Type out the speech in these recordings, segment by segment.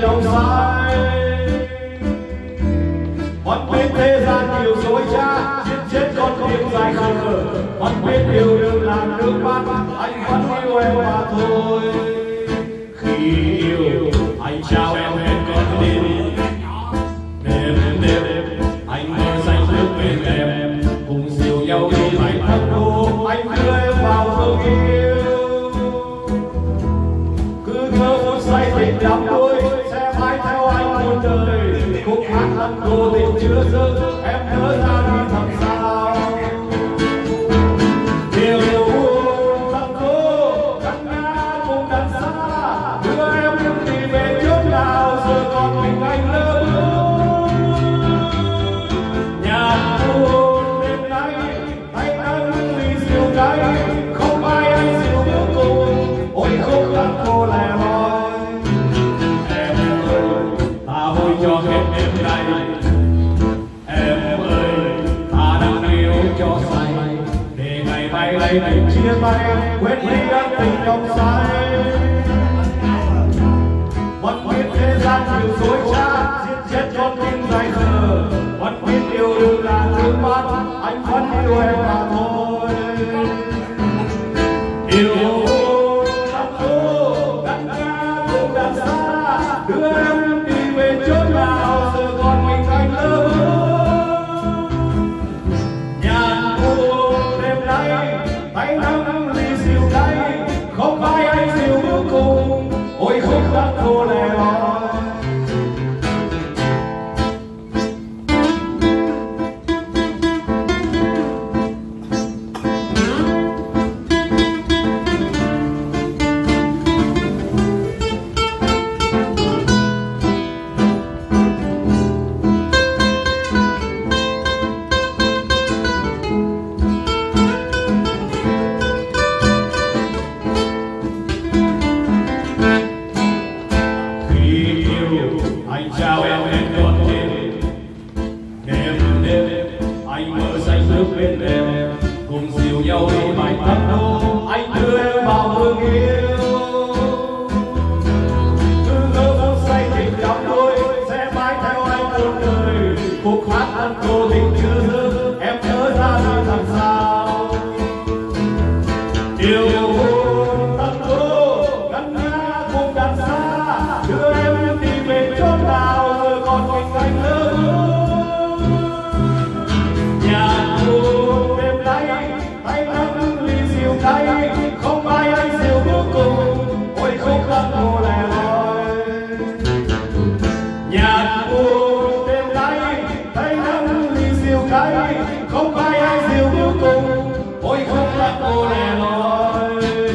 lòng say. Vẫn biết thế gian nhiều dối trá, giết chết con tim dài khờ. Vẫn biết yêu đương làm nước mắt, anh vẫn yêu em mà thôi. Khi yêu anh trao em hết con tim. Đêm đêm anh mơ xanh nước bên em, cùng dìu nhau đi mãi thấp đô. Anh đưa em vào phương yêu, cứ ngỡ phút say tình đắm đuối, sẽ mãi theo anh muôn đời. Khúc hát thân cô tình chưa dứt, em nhớ ra đi thật sao. Điều thằng cô cắt ngã cùng đằng xa, đưa em đi về chỗ nào giờ còn mình anh lỡ bước. Nhà buồn đêm nay tay nâng ly rượu cay, không ai anh rượu bước cùng. Ôi khúc hát cô lẻ loi, em ơi ta vui cho hết đêm nay. Em ơi ta đang yêu cho say, để ngày mai đây mình chia tay, quên đi ân tình trong say. Vẫn biết thế gian nhiều dối trá, giết chết con tim dài khờ. Vẫn biết yêu đương là nước mắt, anh vẫn yêu em mà thôi. Yêu thằng cô đằng xa cùng đằng xa, đưa em đi về chỗ nào giờ còn mình anh lỡ bước. Nhàn buồn đêm nay tay nâng ly rượu cay, không ai anh rượu bước cùng. Ôi khúc hát cô lẻ loi. Anh trao em hết con tim. Đêm đêm anh mơ xanh nước bên em, cùng dìu nhau đi mãi thấp đô. Anh đưa em vào phương yêu, cứ ngỡ phút say tình đắm đuối, sẽ mãi theo anh muôn đời. Khúc hát thân cô tình chưa dứt, em nhớ ra đi làm sao. Yêu thằng cô ngân nga cùng đằng xa, đưa em đi về chỗ nào giờ còn mình anh lỡ bước. Nhà buồn đêm nay tay nâng ly rượu cay, không ai anh rượu bước cùng. Ôi khúc hát cô lẻ loi. Nhà buồn đêm nay tay nâng ly rượu cay, không ai anh rượu bước cùng. Ôi khúc hát cô lẻ loi.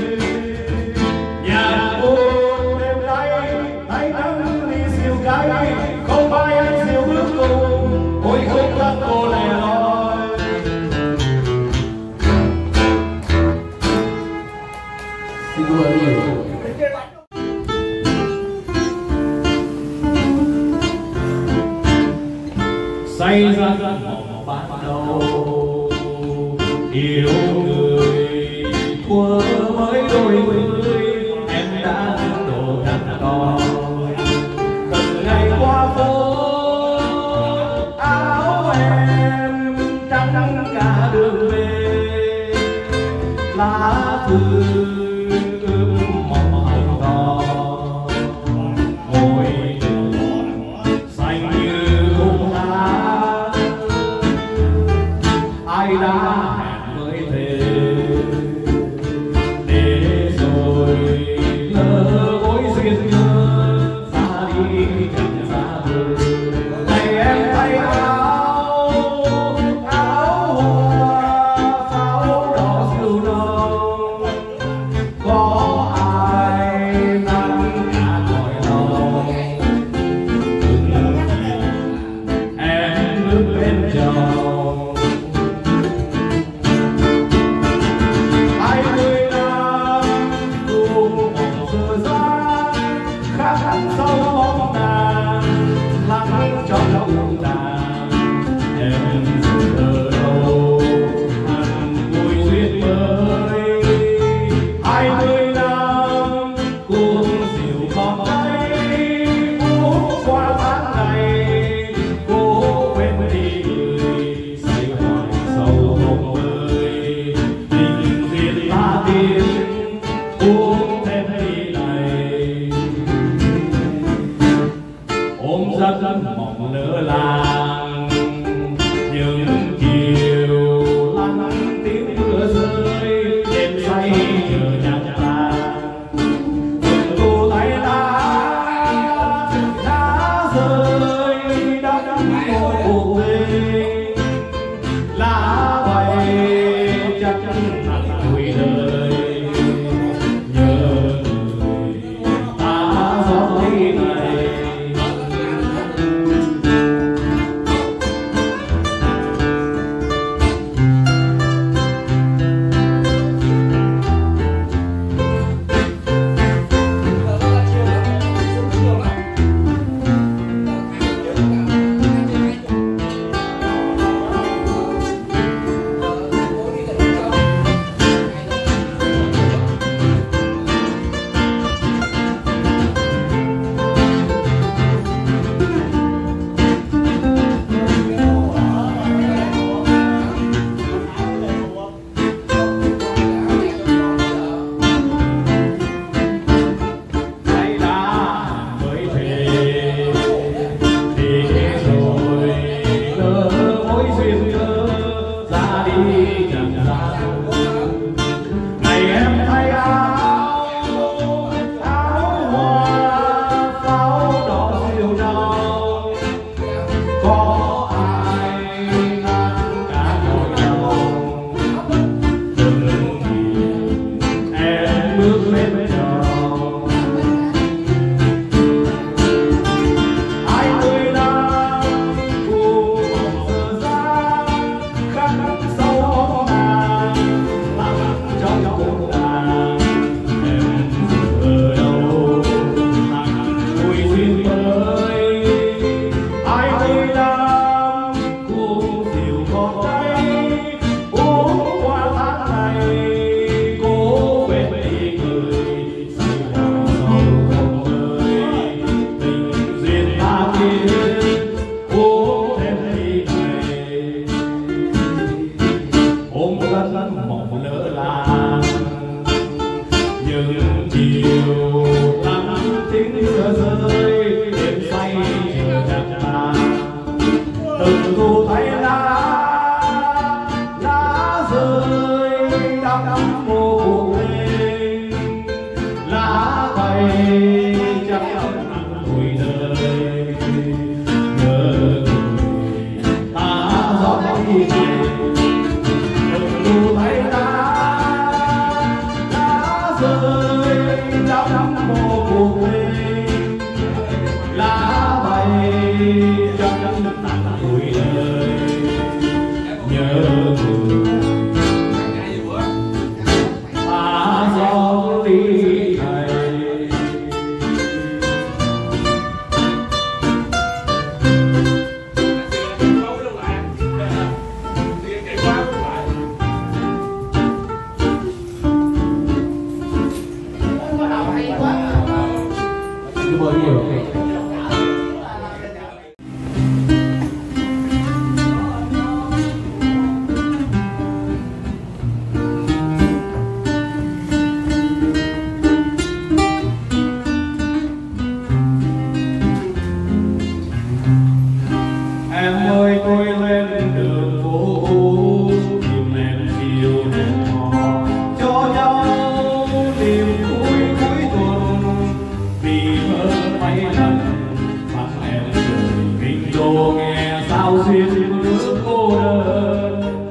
Nhà buồn đêm nay tay nâng ly rượu cay, không ai anh rượu bước cùng. Ôi khúc hát cô lẻ loi. Xin cảm ơn nhiều. Say ra mộng ban đầu, yêu người thua mới đôi mươi, em đã đổ đắn đo. Từng ngày qua phố áo em trắng cả đường về, lá thư ướm mộng hồng đỏ. Môi xanh như khung lá, ai đã hẹn mới về, để rồi lỡ mối duyên nhớ ra đi chẳng ra đời. Này em thay áo hoa pháo đỏ rượu nồng, có ai nắng cả cõi lòng. Em bước bên chồng 20 năm cùng một giờ gian, khác hẳn sau bóng nàng. ôm giấc mộng lỡ làng những chiều lăn tiếng mưa rơi đêm say chờ nhạc vàng từng tô tay lá rơi đắm một tình lá bay chắc nặng tuổi đời nhớ người ta gió đi này. Mộng lỡ làng những chiều lăn tiếng mưa rơi đêm say chờ nhạc vàng từng thu thấy lá rơi đắm mô cuộc tình lá bay chắc nặng tuổi đời nhớ người ta gió đi về. Thu thấy lá rơi đắm mô cuộc tình lá bay chắc nặng tuổi đời nhớ người ta gió đi thầy. Cảm ơn nhiều. Em ơi tôi lên đường phố tìm em chiều đèn hò cho nhau niềm vui cuối tuần vì hơn mấy lần bắt em rời kinh đô nghe sao xuyên nước cô đơn.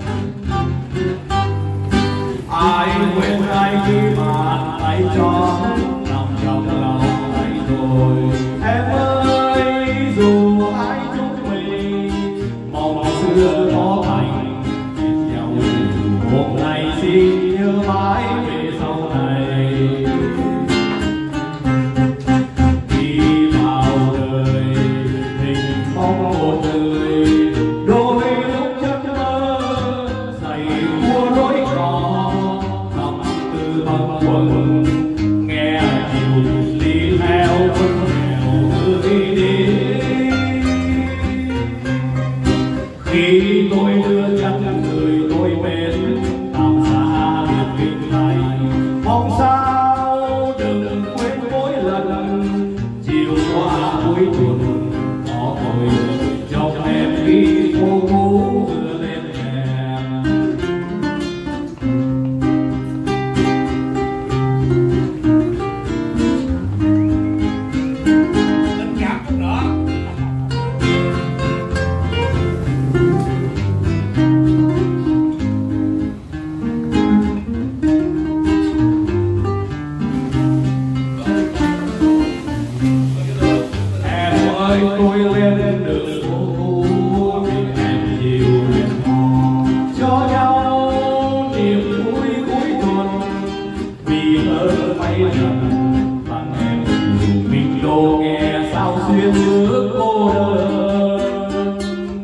Ai quên ai khi mà tay cho nằm trong lòng tay tôi. Em ơi dù ai chúc mình mong xưa có thành biết nhau hôm nay xin nhớ mãi về sau này. Đi vào đời mình mong một người đôi lúc giấc mơ dày mua lối cỏ lòng từ băng quần nghe chiều đi theo vân nghèo tươi đi. Khi tôi đưa chân người tôi bên tạm xa biệt kinh này mong sao đừng quên mỗi lần chiều qua cuối tuần yêu em đường phố cũ vì em nhiều hẹn hò cho nhau niềm vui cuối tuần vì ơn mấy lần bằng em mình đô nghe sao xuyên nước cô đơn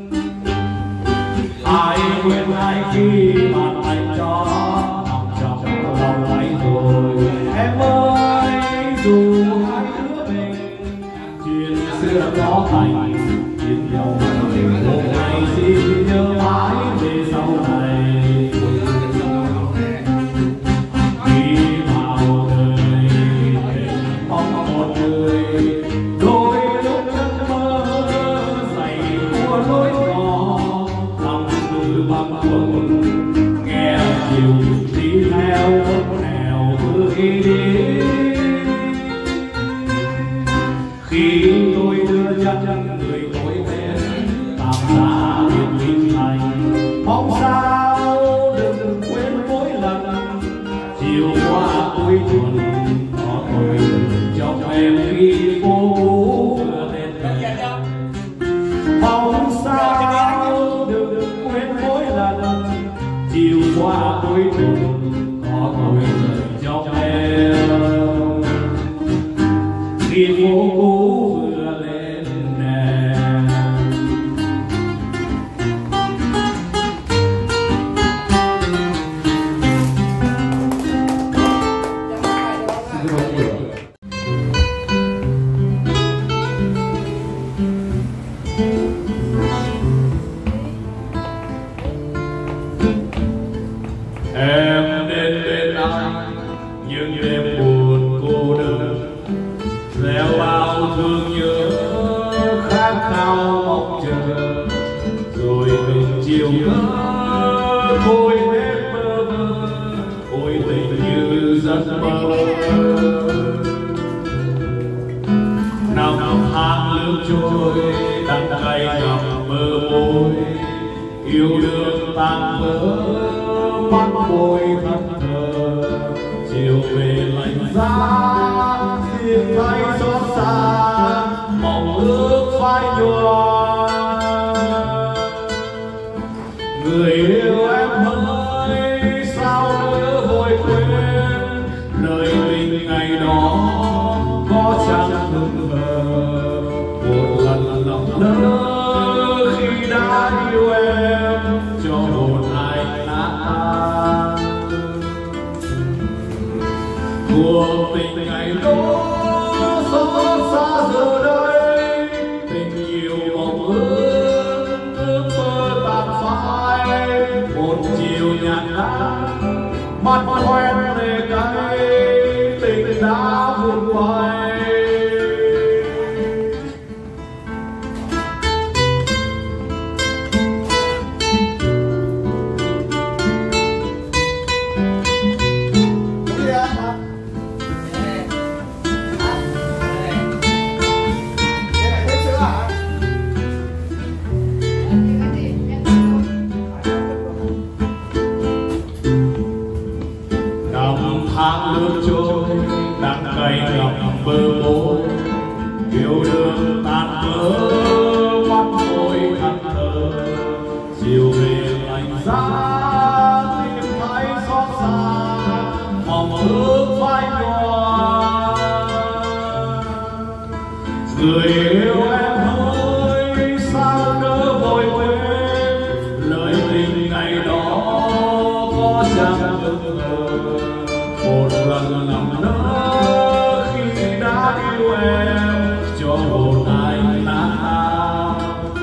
ai quên ai khi mà anh cho nằm trong lòng anh rồi em ơi dù hai đứa mình chuyện xưa có thành chuyện nhau một ngày xin nhớ mãi về sau này khi vào đời mình mong một người đôi lúc giấc mơ dày của lối nhỏ lòng từ băng quần nghe chiều đi theo con nẻo bước đi khi tôi đưa chân người tôi bên tạm xa biệt ly thành mong sao đừng quên mỗi lần chiều qua cuối tuần có tôi cho em khi phố cũ vừa lên đèn mong sao đừng quên mỗi lần chiều qua cuối tuần có tôi cho em khi phố cũ vừa lên đèn. Em đến bên anh những đêm buồn cô đơn gieo bao thương nhớ khát khao mong chờ rồi từng chiều ngỡ thôi hết mơ mơ ôi tình như giấc mơ năm tháng lướt trôi đắng cay ngập bờ môi yêu đương tan vỡ mắt môi thẫn thờ chiều về lạnh giá riêng thấy xót xa mong ước phai nhòa người yêu em ơi sao nỡ vội quên lời tình ngày đó có chẳng hững hờ một lần lòng nỡ khi đã yêu em cho hồn anh nát tan cuộc tình ngày đó xót xa giờ đây tình yêu mong ước mơ tàn phai một chiều nhạt nắng mắt quen lệ cay tình đã vụt bay tháng lướt trôi đắng cay ngập bờ môi yêu đương tan vỡ mắt môi thẫn thờ chiều về lạnh giá tìm thấy xót xa mong ước phai nhòa người yêu em ơi sao nỡ vội quên lời tình ngày đó có chẳng hững hờ một lần nằm nỡ khi đã yêu em cho hồn anh nát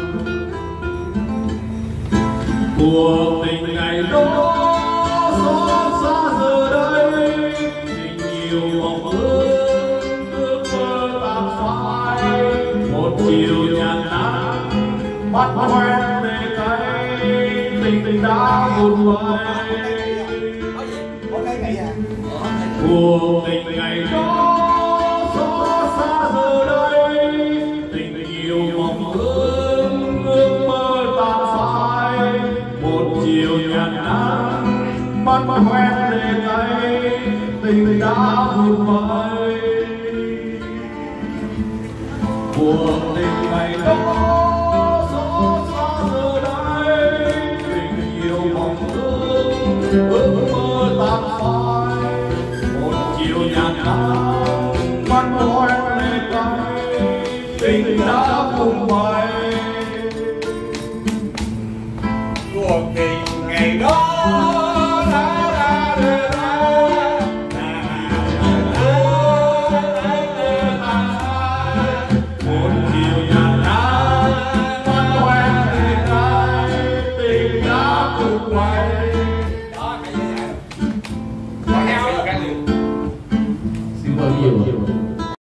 cuộc tình ngày đó xót xa giờ đây tình yêu mong ước mơ tàn phai một chiều nhạt nắng mắt quen lệ cay tình đã vụt bay cuộc tình ngày đó xót xa giờ đây tình yêu mong ước mơ tàn phai một chiều nhạt nắng mắt quen lệ cay tình đã vụt bay cuộc tình ngày đó nhạt nắng mắt môi lệ cay tình đã cùng bay